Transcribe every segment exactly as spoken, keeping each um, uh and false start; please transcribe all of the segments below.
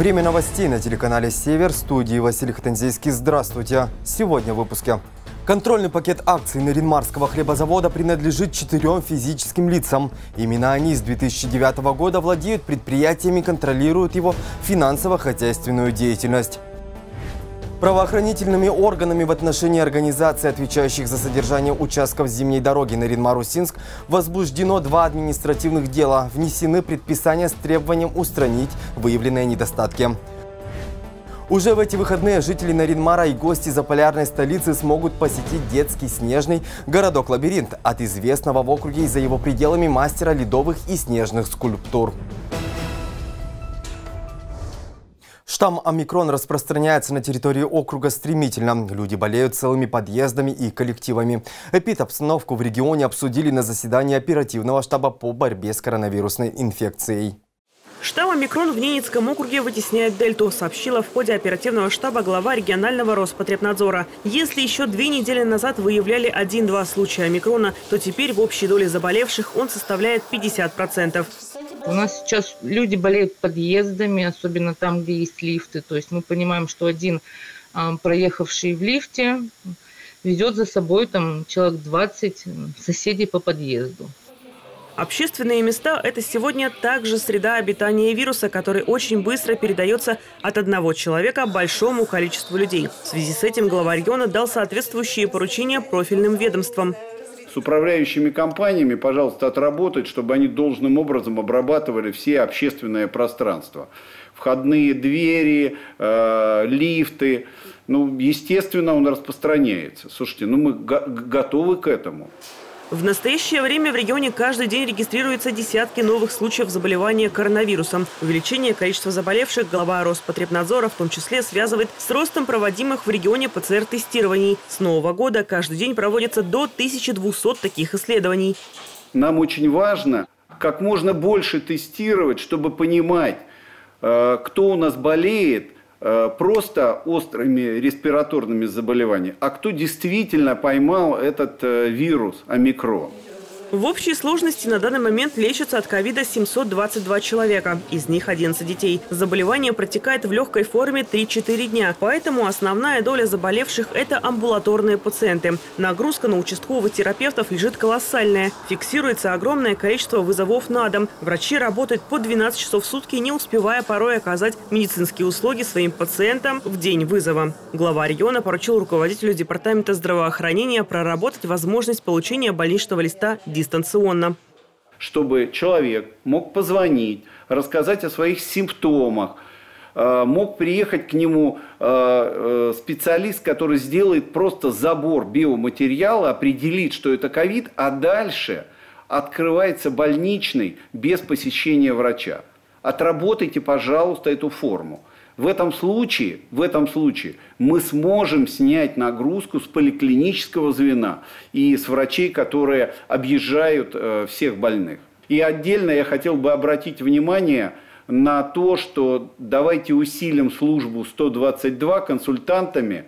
Время новостей на телеканале «Север». В студии Василий Хатанзейский. Здравствуйте. Сегодня в выпуске. Контрольный пакет акций Наринмарского хлебозавода принадлежит четырем физическим лицам. Именно они с две тысячи девятого года владеют предприятиями и контролируют его финансово-хозяйственную деятельность. Правоохранительными органами в отношении организаций, отвечающих за содержание участков зимней дороги Нарин-Марусинск, возбуждено два административных дела. Внесены предписания с требованием устранить выявленные недостатки. Уже в эти выходные жители Нарин-Мара и гости заполярной столицы смогут посетить детский снежный городок-лабиринт от известного в округе и за его пределами мастера ледовых и снежных скульптур. Штамм омикрон распространяется на территории округа стремительно. Люди болеют целыми подъездами и коллективами. Эпидобстановку в регионе обсудили на заседании оперативного штаба по борьбе с коронавирусной инфекцией. Штамм омикрон в Ненецком округе вытесняет дельту, сообщила в ходе оперативного штаба глава регионального Роспотребнадзора. Если еще две недели назад выявляли один-два случая омикрона, то теперь в общей доле заболевших он составляет пятьдесят процентов. У нас сейчас люди болеют подъездами, особенно там, где есть лифты. То есть мы понимаем, что один а, проехавший в лифте ведет за собой там человек двадцать соседей по подъезду. Общественные места – это сегодня также среда обитания вируса, который очень быстро передается от одного человека большому количеству людей. В связи с этим глава региона дал соответствующие поручения профильным ведомствам. С управляющими компаниями, пожалуйста, отработать, чтобы они должным образом обрабатывали все общественное пространство. Входные двери, э, лифты. Ну, естественно, он распространяется. Слушайте, ну мы го- готовы к этому. В настоящее время в регионе каждый день регистрируются десятки новых случаев заболевания коронавирусом. Увеличение количества заболевших глава Роспотребнадзора в том числе связывает с ростом проводимых в регионе ПЦР-тестирований. С нового года каждый день проводится до тысячи двухсот таких исследований. Нам очень важно как можно больше тестировать, чтобы понимать, кто у нас болеет просто острыми респираторными заболеваниями, а кто действительно поймал этот вирус омикрон. В общей сложности на данный момент лечатся от ковида семьсот двадцать два человека, из них одиннадцать детей. Заболевание протекает в легкой форме три-четыре дня, поэтому основная доля заболевших – это амбулаторные пациенты. Нагрузка на участковых терапевтов лежит колоссальная. Фиксируется огромное количество вызовов на дом. Врачи работают по двенадцать часов в сутки, не успевая порой оказать медицинские услуги своим пациентам в день вызова. Глава региона поручил руководителю департамента здравоохранения проработать возможность получения больничного листа дистанционно. Чтобы человек мог позвонить, рассказать о своих симптомах, мог приехать к нему специалист, который сделает просто забор биоматериала, определит, что это ковид, а дальше открывается больничный без посещения врача. Отработайте, пожалуйста, эту форму. В этом случае, в этом случае мы сможем снять нагрузку с поликлинического звена и с врачей, которые объезжают э, всех больных. И отдельно я хотел бы обратить внимание на то, что давайте усилим службу сто двадцать два консультантами,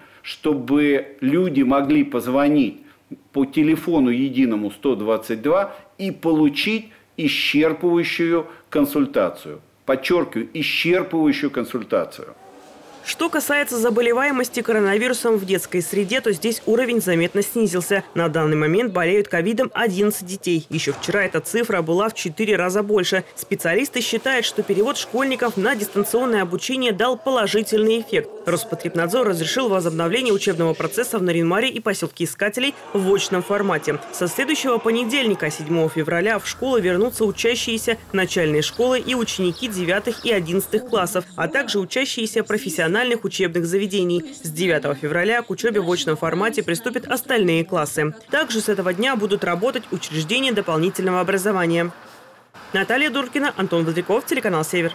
чтобы люди могли позвонить по телефону единому сто двадцать два и получить исчерпывающую консультацию. Подчеркиваю, исчерпывающую консультацию. Что касается заболеваемости коронавирусом в детской среде, то здесь уровень заметно снизился. На данный момент болеют ковидом одиннадцать детей. Еще вчера эта цифра была в четыре раза больше. Специалисты считают, что перевод школьников на дистанционное обучение дал положительный эффект. Роспотребнадзор разрешил возобновление учебного процесса в Нарин-Маре и поселке Искателей в очном формате. Со следующего понедельника, седьмого февраля, в школы вернутся учащиеся начальной школы и ученики девятых и одиннадцатых классов, а также учащиеся профессиональных учебных заведений. С девятого февраля к учебе в очном формате приступят остальные классы. Также с этого дня будут работать учреждения дополнительного образования. Наталья Дуркина, Антон Бодряков, телеканал «Север».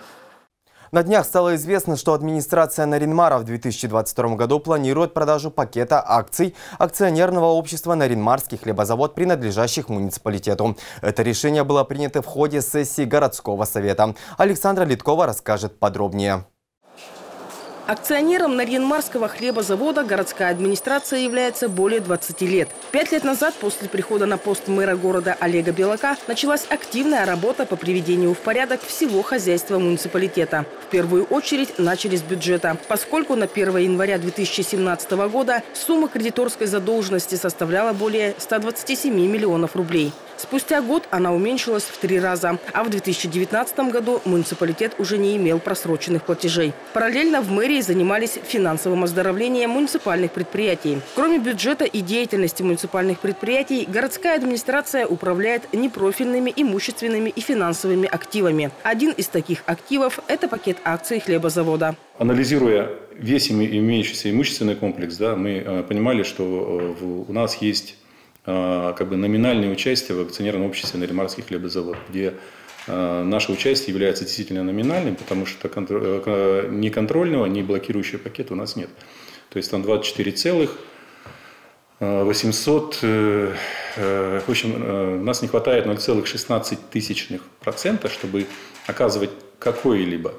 На днях стало известно, что администрация Нарин-Мара в две тысячи двадцать втором году планирует продажу пакета акций акционерного общества «Нарин-Марский хлебозавод», принадлежащих муниципалитету. Это решение было принято в ходе сессии городского совета. Александра Литкова расскажет подробнее. Акционером Нарьян-Марского хлебозавода городская администрация является более двадцати лет. Пять лет назад, после прихода на пост мэра города Олега Белака, началась активная работа по приведению в порядок всего хозяйства муниципалитета. В первую очередь начали с бюджета, поскольку на первое января две тысячи семнадцатого года сумма кредиторской задолженности составляла более ста двадцати семи миллионов рублей. Спустя год она уменьшилась в три раза, а в две тысячи девятнадцатом году муниципалитет уже не имел просроченных платежей. Параллельно в мэрии занимались финансовым оздоровлением муниципальных предприятий. Кроме бюджета и деятельности муниципальных предприятий, городская администрация управляет непрофильными имущественными и финансовыми активами. Один из таких активов – это пакет акций хлебозавода. Анализируя весь имеющийся имущественный комплекс, да, мы понимали, что у нас есть как бы номинальное участие в акционерном обществе Нарьян-Марский хлебозавод, где наше участие является действительно номинальным, потому что ни контрольного, ни блокирующего пакета у нас нет. То есть там двадцать четыре целых восемьсот, в общем, у нас не хватает ноль целых шестнадцать тысячных процента, чтобы оказывать какое-либо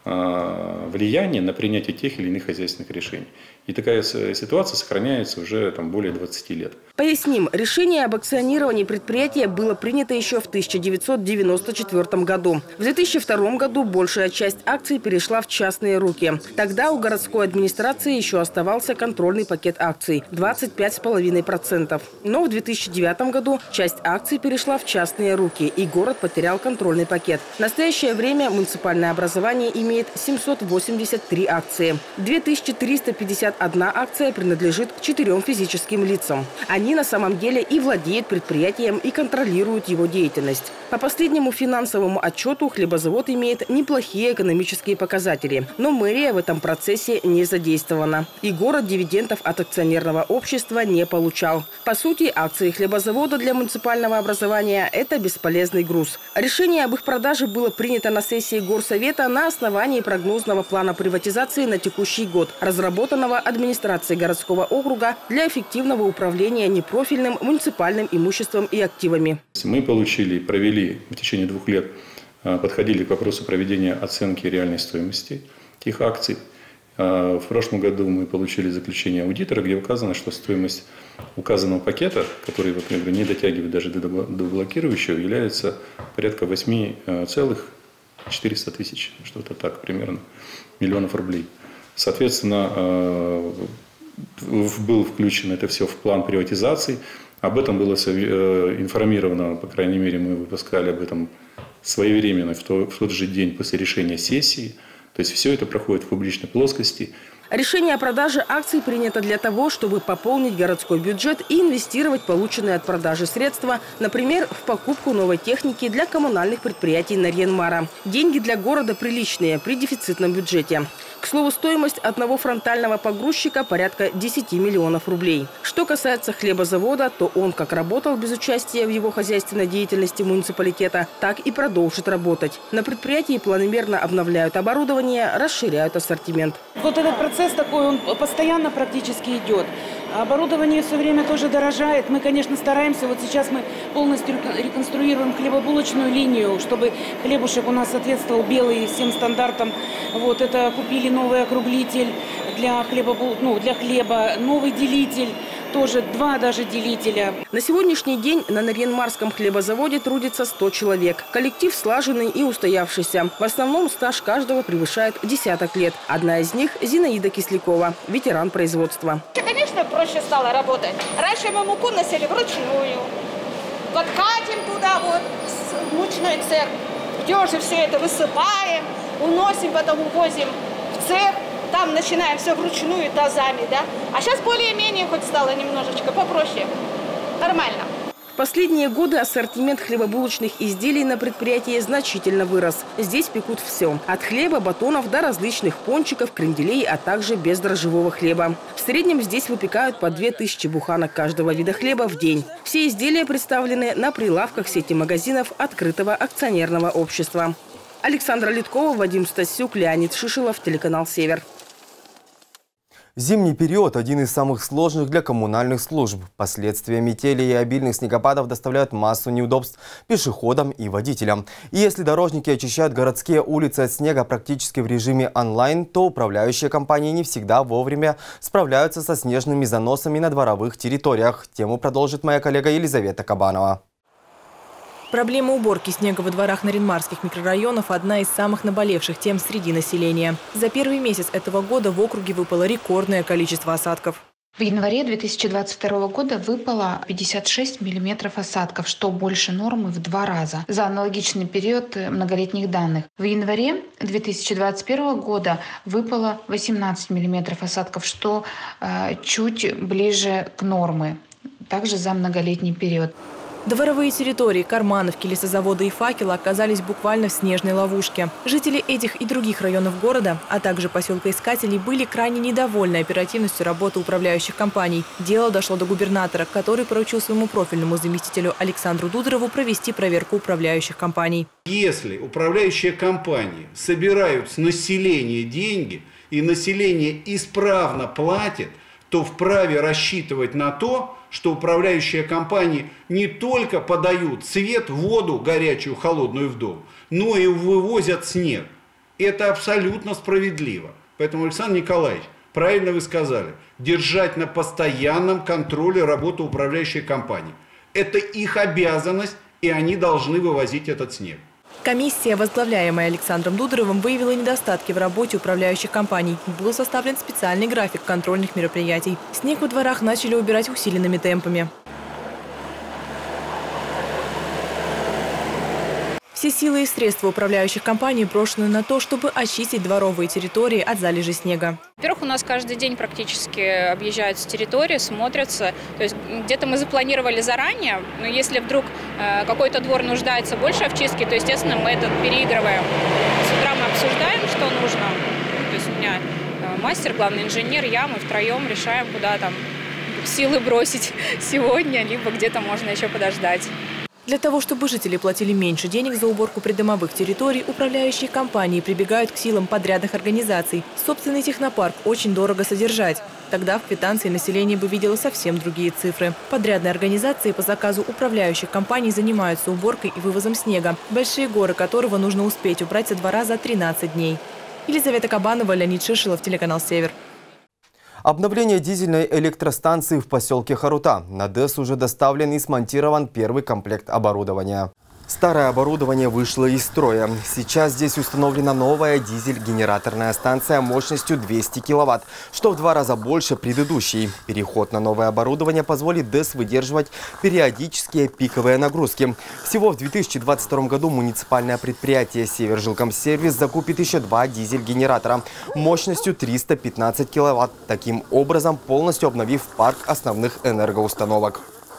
влияние на принятие тех или иных хозяйственных решений. И такая ситуация сохраняется уже там, более двадцати лет. Поясним, решение об акционировании предприятия было принято еще в тысяча девятьсот девяносто четвёртом году. В две тысячи втором году большая часть акций перешла в частные руки. Тогда у городской администрации еще оставался контрольный пакет акций – двадцать пять целых пять десятых процента. Но в две тысячи девятом году часть акций перешла в частные руки, и город потерял контрольный пакет. В настоящее время муниципальное образование имеет семьсот восемьдесят три акции. две тысячи триста пятьдесят одна акция принадлежит четырем физическим лицам. Они на самом деле и владеют предприятием, и контролируют его деятельность. По последнему финансовому отчету хлебозавод имеет неплохие экономические показатели, но мэрия в этом процессе не задействована. И город дивидендов от акционерного общества не получал. По сути, акции хлебозавода для муниципального образования – это бесполезный груз. Решение об их продаже было принято на сессии горсовета на основании прогнозного плана приватизации на текущий год, разработанного администрацией городского округа для эффективного управления непрофильным муниципальным имуществом и активами. Мы получили, провели в течение двух лет, подходили к вопросу проведения оценки реальной стоимости этих акций. В прошлом году мы получили заключение аудитора, где указано, что стоимость указанного пакета, который, например, не дотягивает даже до блокирующего, является порядка восьми целых четырёхсот тысяч, что-то так примерно, миллионов рублей. Соответственно, был включен это все в план приватизации. Об этом было информировано, по крайней мере, мы выпускали об этом своевременно в тот же день после решения сессии. То есть все это проходит в публичной плоскости. Решение о продаже акций принято для того, чтобы пополнить городской бюджет и инвестировать полученные от продажи средства, например, в покупку новой техники для коммунальных предприятий Нарьян-Мара. Деньги для города приличные при дефицитном бюджете. К слову, стоимость одного фронтального погрузчика порядка десяти миллионов рублей. Что касается хлебозавода, то он как работал без участия в его хозяйственной деятельности муниципалитета, так и продолжит работать. На предприятии планомерно обновляют оборудование, расширяют ассортимент. Вот этот процесс такой, он постоянно практически идет. Оборудование все время тоже дорожает. Мы, конечно, стараемся. Вот сейчас мы полностью реконструируем хлебобулочную линию, чтобы хлебушек у нас соответствовал белый всем стандартам. Вот это купили новый округлитель для хлеба, ну, для хлеба, новый делитель. Тоже два даже делителя. На сегодняшний день на Нарьян-Марском хлебозаводе трудится сто человек. Коллектив слаженный и устоявшийся. В основном стаж каждого превышает десяток лет. Одна из них – Зинаида Кислякова, ветеран производства. Конечно, проще стало работать. Раньше мы муку носили вручную. Вот катим туда вот, в мучной цех. Где уже все это высыпаем, уносим, потом увозим в цех. Там начинаем все вручную тазами, да. А сейчас более-менее хоть стало немножечко попроще. Нормально. В последние годы ассортимент хлебобулочных изделий на предприятии значительно вырос. Здесь пекут все. От хлеба, батонов до различных пончиков, кренделей, а также бездрожжевого хлеба. В среднем здесь выпекают по две тысячи буханок каждого вида хлеба в день. Все изделия представлены на прилавках сети магазинов открытого акционерного общества. Александра Литкова, Вадим Стасюк, Леонид Шишилов, телеканал «Север». Зимний период – один из самых сложных для коммунальных служб. Последствия метели и обильных снегопадов доставляют массу неудобств пешеходам и водителям. И если дорожники очищают городские улицы от снега практически в режиме онлайн, то управляющие компании не всегда вовремя справляются со снежными заносами на дворовых территориях. Тему продолжит моя коллега Елизавета Кабанова. Проблема уборки снега во дворах наринмарских микрорайонов – одна из самых наболевших тем среди населения. За первый месяц этого года в округе выпало рекордное количество осадков. В январе две тысячи двадцать второго года выпало пятьдесят шесть миллиметров осадков, что больше нормы в два раза за аналогичный период многолетних данных. В январе две тысячи двадцать первого года выпало восемнадцать миллиметров осадков, что э, чуть ближе к норме, также за многолетний период. Дворовые территории Кармановки, лесозавода и Факела оказались буквально в снежной ловушке. Жители этих и других районов города, а также поселка Искателей, были крайне недовольны оперативностью работы управляющих компаний. Дело дошло до губернатора, который поручил своему профильному заместителю Александру Дударову провести проверку управляющих компаний. Если управляющие компании собирают с населения деньги и население исправно платит, то вправе рассчитывать на то, что управляющие компании не только подают свет, воду горячую, холодную в дом, но и вывозят снег. Это абсолютно справедливо. Поэтому, Александр Николаевич, правильно вы сказали, держать на постоянном контроле работу управляющих компаний. Это их обязанность, и они должны вывозить этот снег. Комиссия, возглавляемая Александром Дударовым, выявила недостатки в работе управляющих компаний. Был составлен специальный график контрольных мероприятий. Снег во дворах начали убирать усиленными темпами. Все силы и средства управляющих компаний брошены на то, чтобы очистить дворовые территории от залежей снега. Во-первых, у нас каждый день практически объезжаются территории, смотрятся. То есть где-то мы запланировали заранее, но если вдруг э, какой-то двор нуждается больше в чистке, то, естественно, мы это переигрываем. С утра мы обсуждаем, что нужно. То есть у меня э, мастер, главный инженер, я, мы втроем решаем, куда там силы бросить сегодня, либо где-то можно еще подождать. Для того, чтобы жители платили меньше денег за уборку придомовых территорий, управляющие компании прибегают к силам подрядных организаций. Собственный технопарк очень дорого содержать. Тогда в квитанции население бы видело совсем другие цифры. Подрядные организации по заказу управляющих компаний занимаются уборкой и вывозом снега, большие горы которого нужно успеть убрать со двора за тринадцать дней. Елизавета Кабанова, Леонид Шишилов, телеканал «Север». Обновление дизельной электростанции в поселке Харута. На ДЭС уже доставлен и смонтирован первый комплект оборудования. Старое оборудование вышло из строя. Сейчас здесь установлена новая дизель-генераторная станция мощностью двести киловатт, что в два раза больше предыдущей. Переход на новое оборудование позволит ДЭС выдерживать периодические пиковые нагрузки. Всего в две тысячи двадцать втором году муниципальное предприятие «Севержилкомсервис» закупит еще два дизель-генератора мощностью триста пятнадцать киловатт, таким образом полностью обновив парк основных энергоустановок.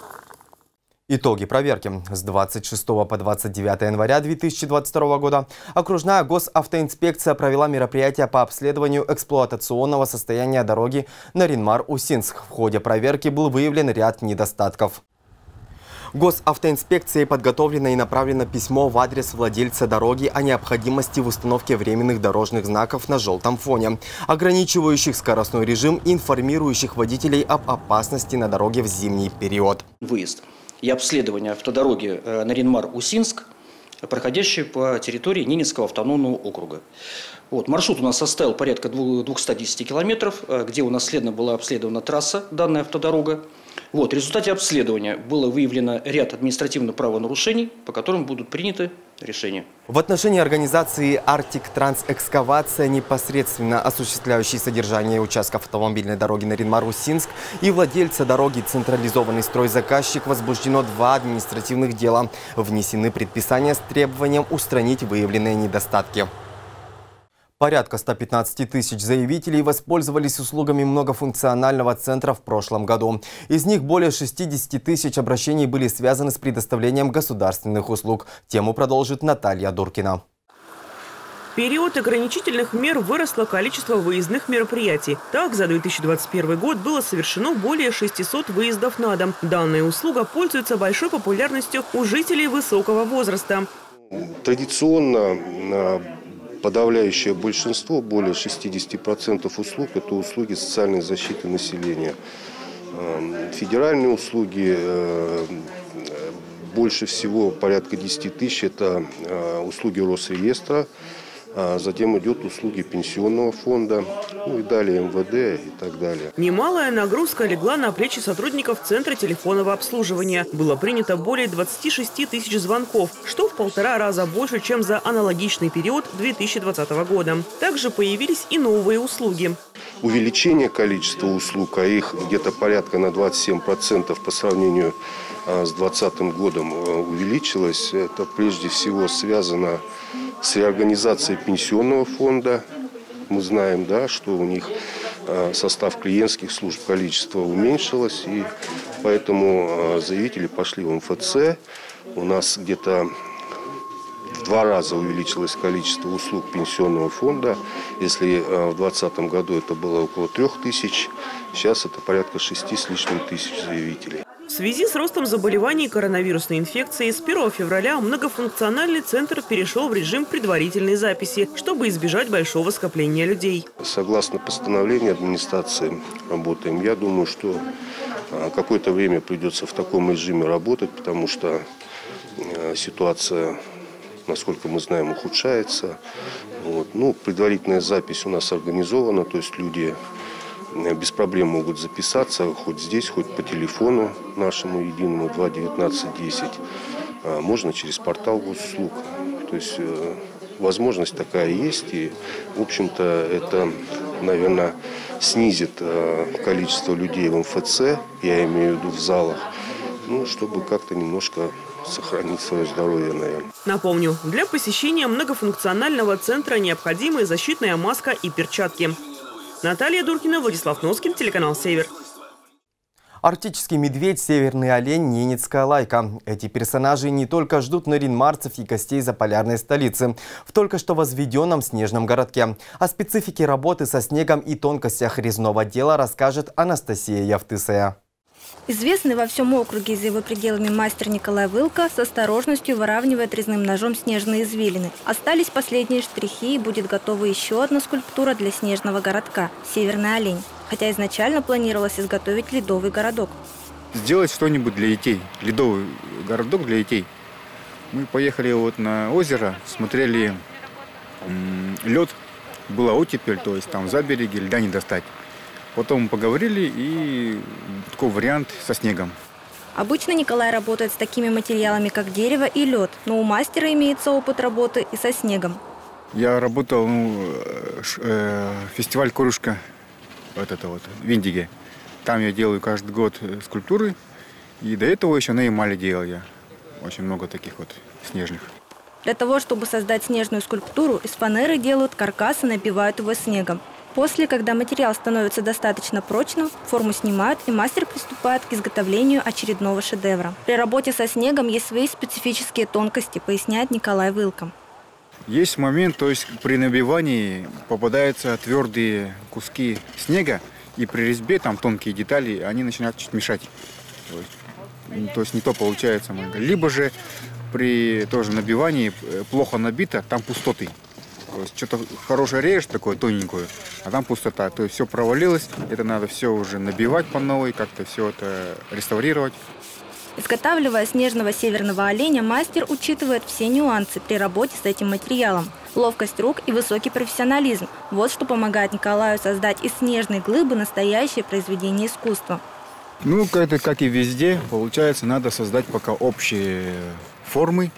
Итоги проверки. С двадцать шестого по двадцать девятое января две тысячи двадцать второго года окружная госавтоинспекция провела мероприятие по обследованию эксплуатационного состояния дороги Наринмар-Усинск. В ходе проверки был выявлен ряд недостатков. Госавтоинспекцией подготовлено и направлено письмо в адрес владельца дороги о необходимости в установке временных дорожных знаков на желтом фоне, ограничивающих скоростной режим и информирующих водителей об опасности на дороге в зимний период. Выезд и обследование автодороги Наринмар-Усинск, проходящей по территории Ненецкого автономного округа. Вот, маршрут у нас составил порядка двухсот десяти километров, где у нас следовательно была обследована трасса, данная автодорога. Вот, в результате обследования было выявлено ряд административных правонарушений, по которым будут приняты решения. В отношении организации «Артик Трансэкскавация», непосредственно осуществляющей содержание участков автомобильной дороги Наринмар-Усинск, и владельца дороги «Централизованный стройзаказчик» возбуждено два административных дела. Внесены предписания с требованием устранить выявленные недостатки. Порядка ста пятнадцати тысяч заявителей воспользовались услугами многофункционального центра в прошлом году. Из них более шестидесяти тысяч обращений были связаны с предоставлением государственных услуг. Тему продолжит Наталья Дуркина. В период ограничительных мер выросло количество выездных мероприятий. Так, за две тысячи двадцать первый год было совершено более шестисот выездов на дом. Данная услуга пользуется большой популярностью у жителей высокого возраста. Традиционно подавляющее большинство, более шестидесяти процентов услуг, это услуги социальной защиты населения. Федеральные услуги, больше всего, порядка десяти тысяч, это услуги Росреестра. Затем идет услуги пенсионного фонда, ну и далее эм вэ дэ и так далее. Немалая нагрузка легла на плечи сотрудников Центра телефонного обслуживания. Было принято более двадцати шести тысяч звонков, что в полтора раза больше, чем за аналогичный период две тысячи двадцатого года. Также появились и новые услуги. Увеличение количества услуг, а их где-то порядка на двадцать семь процентов по сравнению с двадцатым годом увеличилось, это прежде всего связано с реорганизацией пенсионного фонда. Мы знаем, да, что у них состав клиентских служб, количество уменьшилось, и поэтому заявители пошли в эм эф цэ. У нас где-то в два раза увеличилось количество услуг пенсионного фонда. Если в двадцатом году это было около трех тысяч, сейчас это порядка шести с лишним тысяч заявителей. В связи с ростом заболеваний коронавирусной инфекцией с первого февраля многофункциональный центр перешел в режим предварительной записи, чтобы избежать большого скопления людей. Согласно постановлению администрации работаем. Я думаю, что какое-то время придется в таком режиме работать, потому что ситуация, насколько мы знаем, ухудшается. Вот. Ну, предварительная запись у нас организована, то есть люди без проблем могут записаться хоть здесь, хоть по телефону нашему единому два девятнадцать десять. Можно через портал госуслуг. То есть возможность такая есть. И, в общем-то, это, наверное, снизит количество людей в эм эф цэ, я имею в виду в залах, ну, чтобы как-то немножко сохранить свое здоровье, наверное. Напомню, для посещения многофункционального центра необходимы защитная маска и перчатки. Наталья Дуркина, Владислав Носкин, телеканал «Север». Арктический медведь, северный олень, ненецкая лайка. Эти персонажи не только ждут наринмарцев и гостей заполярной столицы в только что возведенном снежном городке. О специфике работы со снегом и тонкостях резного дела расскажет Анастасия Явтысая. Известный во всем округе и за его пределами мастер Николай Вылка с осторожностью выравнивает резным ножом снежные извилины. Остались последние штрихи, и будет готова еще одна скульптура для снежного городка – «Северный олень». Хотя изначально планировалось изготовить ледовый городок. Сделать что-нибудь для детей, ледовый городок для детей. Мы поехали вот на озеро, смотрели лед, была оттепель, то есть там за береги льда не достать. Потом поговорили, и такой вариант со снегом. Обычно Николай работает с такими материалами, как дерево и лед, но у мастера имеется опыт работы и со снегом. Я работал, ну, э, фестиваль «Корюшка», вот это вот, в Виндиге. Там я делаю каждый год скульптуры, и до этого еще на эмали делал я. Очень много таких вот снежных. Для того, чтобы создать снежную скульптуру, из фанеры делают каркас и набивают его снегом. После, когда материал становится достаточно прочным, форму снимают, и мастер приступает к изготовлению очередного шедевра. При работе со снегом есть свои специфические тонкости, поясняет Николай Вылка. Есть момент, то есть при набивании попадаются твердые куски снега, и при резьбе там тонкие детали, они начинают чуть мешать. То есть, то есть не то получается. Либо же при тоже набивании плохо набито, там пустоты. То есть что-то хорошее режешь, такое тоненькое, а там пустота. То есть все провалилось, это надо все уже набивать по новой, как-то все это реставрировать. Изготавливая снежного северного оленя, мастер учитывает все нюансы при работе с этим материалом. Ловкость рук и высокий профессионализм – вот что помогает Николаю создать из снежной глыбы настоящее произведение искусства. Ну, это как и везде, получается, надо создать пока общие формы,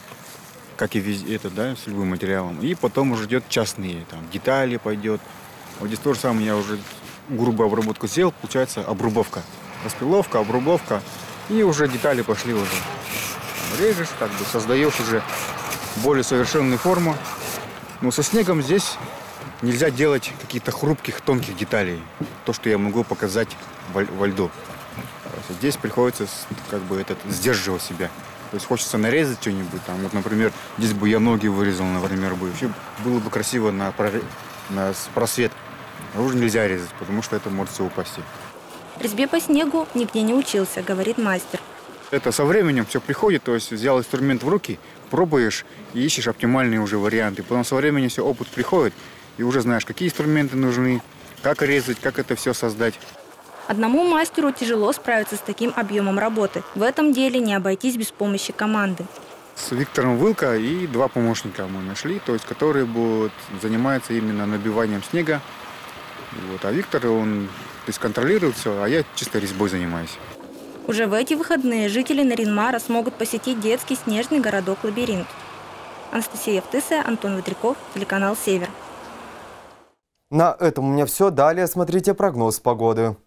как и везде, это, да, с любым материалом. И потом уже идет частные, там, детали пойдет. Вот здесь то же самое, я уже грубую обработку сделал, получается обрубовка. Распиловка, обрубовка, и уже детали пошли уже. Режешь, как бы создаешь уже более совершенную форму. Но со снегом здесь нельзя делать каких-то хрупких, тонких деталей. То, что я могу показать во, во льду. Здесь приходится как бы этот, сдерживать себя. То есть хочется нарезать что-нибудь, там, вот, например, здесь бы я ноги вырезал, например, бы. Вообще было бы красиво на, прорез... на просвет. А уже нельзя резать, потому что это может все упасть. Резьбе по снегу нигде не учился, говорит мастер. Это со временем все приходит, то есть взял инструмент в руки, пробуешь и ищешь оптимальные уже варианты. Потом со временем все опыт приходит, и уже знаешь, какие инструменты нужны, как резать, как это все создать. Одному мастеру тяжело справиться с таким объемом работы. В этом деле не обойтись без помощи команды. С Виктором Вылко и два помощника мы нашли, то есть которые будут заниматься именно набиванием снега. Вот. А Виктор, он то есть, контролирует все, а я чисто резьбой занимаюсь. Уже в эти выходные жители Нарьян-Мара смогут посетить детский снежный городок-лабиринт. Анастасия Евтысая, Антон Ветряков, телеканал «Север». На этом у меня все. Далее смотрите прогноз погоды.